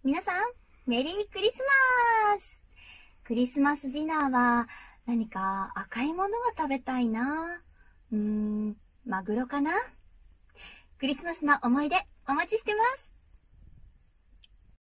皆さん、メリークリスマス。クリスマスディナーは何か赤いものが食べたいな。マグロかな。クリスマスの思い出お待ちしてます。